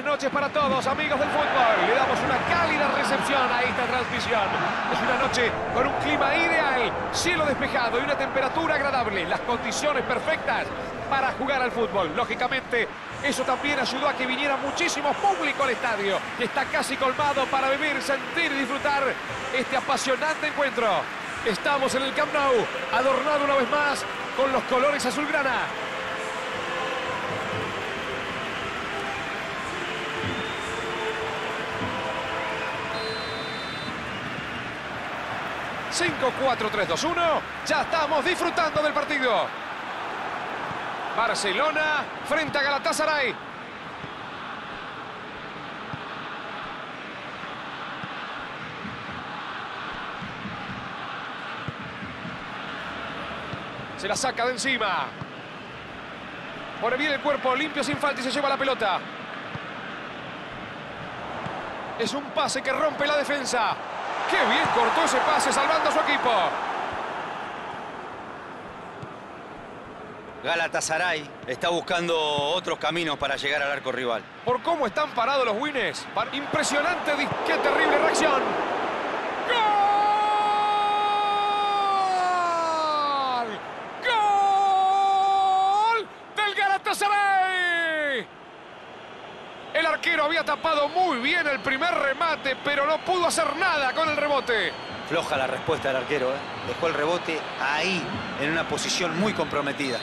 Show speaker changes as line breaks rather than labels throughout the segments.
buenas noches para todos, amigos del fútbol. Le damos una cálida recepción a esta transmisión. Es una noche con un clima ideal, cielo despejado y una temperatura agradable. Las condiciones perfectas para jugar al fútbol. Lógicamente, eso también ayudó a que viniera muchísimo público al estadio, que está casi colmado para vivir, sentir y disfrutar este apasionante encuentro. Estamos en el Camp Nou, adornado una vez más con los colores azulgrana. Cinco, 4, 3, 2, 1. Ya estamos disfrutando del partido. Barcelona frente a Galatasaray. Se la saca de encima. Pone bien el cuerpo, limpio sin falta y se lleva la pelota. Es un pase que rompe la defensa. ¡Qué bien cortó ese pase salvando a su equipo!
Galatasaray está buscando otros caminos para llegar al arco rival.
Por cómo están parados los Winners. Impresionante, qué terrible reacción. ¡Gol! ¡Gol del Galatasaray! El arquero había tapado muy bien el primer remate, pero no pudo hacer nada con el rebote.
Floja la respuesta del arquero, ¿eh? Dejó el rebote ahí, en una posición muy comprometida.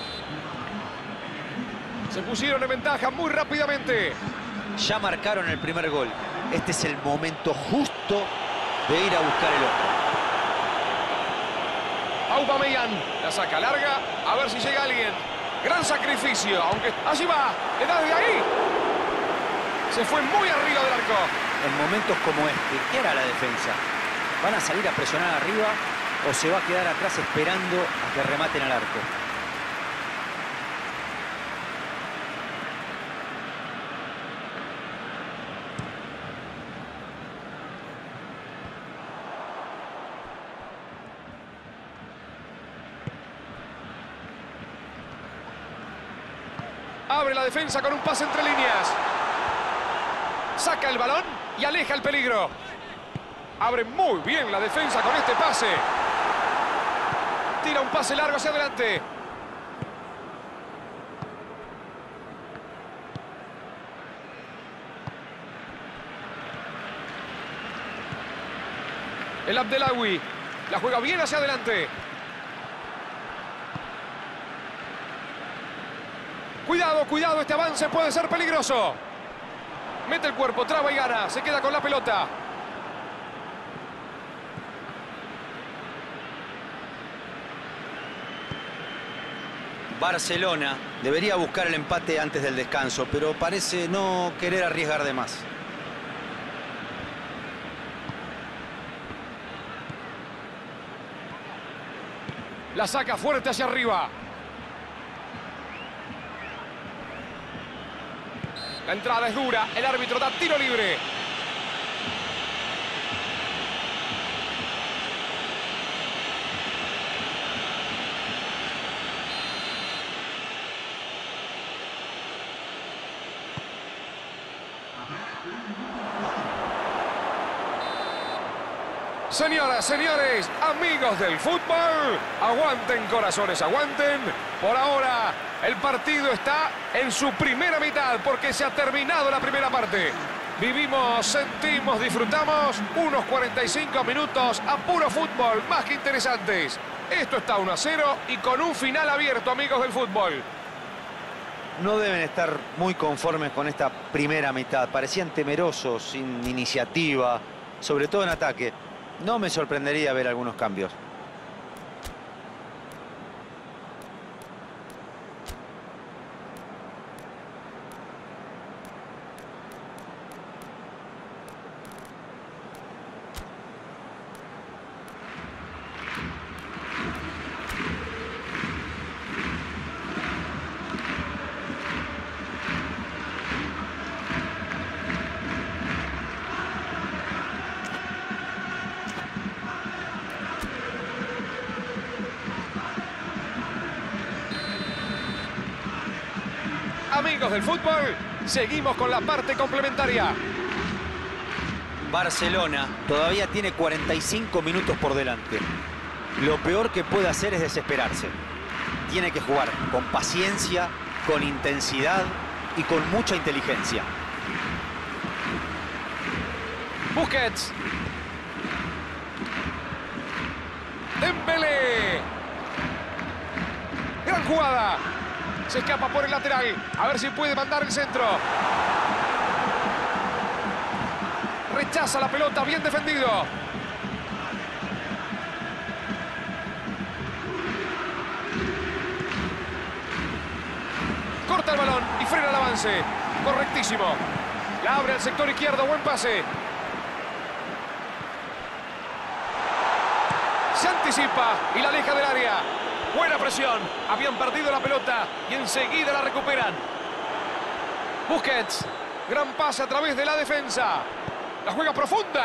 Se pusieron en ventaja muy rápidamente.
Ya marcaron el primer gol. Este es el momento justo de ir a buscar el otro.
Aubameyang la saca larga, a ver si llega alguien. Gran sacrificio, aunque allí va, le da de ahí. Se fue muy arriba del arco.
En momentos como este, ¿qué hará la defensa? ¿Van a salir a presionar arriba o se va a quedar atrás esperando a que rematen al arco?
Abre la defensa con un pase entre líneas. Saca el balón y aleja el peligro. Abre muy bien la defensa con este pase. Tira un pase largo hacia adelante. El Abdelawi la juega bien hacia adelante. Cuidado, cuidado, este avance puede ser peligroso. Mete el cuerpo, traba y gana. Se queda con la pelota.
Barcelona debería buscar el empate antes del descanso, pero parece no querer arriesgar de más.
La saca fuerte hacia arriba. La entrada es dura, el árbitro da tiro libre. Señoras, señores, amigos del fútbol, aguanten corazones, aguanten. Por ahora, el partido está en su primera mitad porque se ha terminado la primera parte. Vivimos, sentimos, disfrutamos unos 45 minutos a puro fútbol, más que interesantes. Esto está 1-0 y con un final abierto, amigos del fútbol.
No deben estar muy conformes con esta primera mitad. Parecían temerosos, sin iniciativa, sobre todo en ataque. No me sorprendería ver algunos cambios.
Amigos del fútbol, Seguimos con la parte complementaria.
Barcelona todavía tiene 45 minutos por delante. Lo peor que puede hacer es desesperarse. Tiene que jugar con paciencia, con intensidad y con mucha inteligencia.
Busquets. Dembélé. Gran jugada. Se escapa por el lateral. A ver si puede mandar el centro. Rechaza la pelota. Bien defendido. Corta el balón y frena el avance. Correctísimo. La abre al sector izquierdo. Buen pase. Se anticipa y la aleja del área. Buena presión. Habían perdido la pelota y enseguida la recuperan. Busquets. Gran pase a través de la defensa. La juega profunda.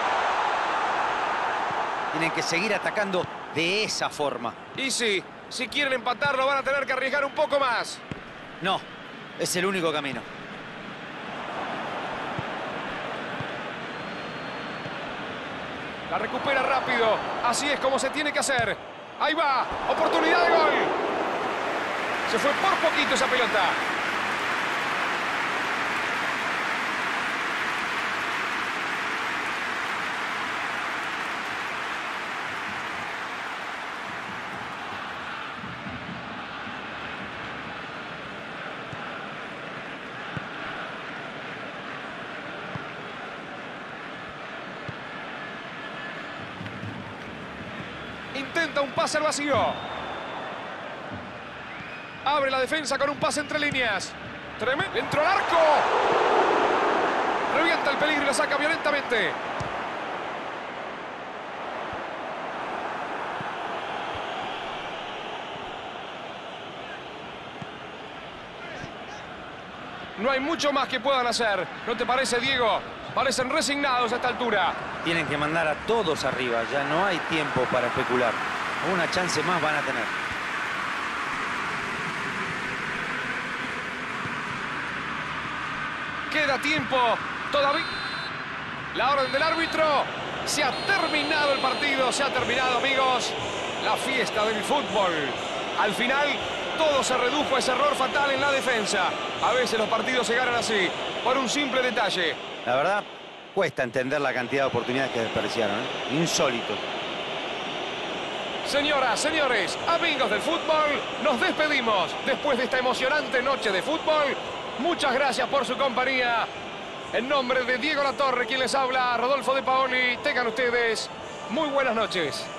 Tienen que seguir atacando de esa forma.
Y sí, si quieren empatarlo van a tener que arriesgar un poco más.
No, es el único camino.
La recupera rápido. Así es como se tiene que hacer. Ahí va. Oportunidad de gol. Se fue por poquito esa pelota. Intenta un pase al vacío. Abre la defensa con un pase entre líneas. Tremendo. Dentro al arco. Revienta el peligro y la saca violentamente. No hay mucho más que puedan hacer. ¿No te parece, Diego? Parecen resignados a esta altura.
Tienen que mandar a todos arriba. Ya no hay tiempo para especular. Una chance más van a tener.
Queda tiempo todavía. La orden del árbitro. Se ha terminado el partido. Se ha terminado, amigos. La fiesta del fútbol. Al final, todo se redujo a ese error fatal en la defensa. A veces los partidos se ganan así, por un simple detalle.
La verdad, cuesta entender la cantidad de oportunidades que desperdiciaron, ¿eh? Insólito.
Señoras, señores, amigos del fútbol, nos despedimos después de esta emocionante noche de fútbol. Muchas gracias por su compañía. En nombre de Diego Latorre, quien les habla, Rodolfo de Paoli, tengan ustedes muy buenas noches.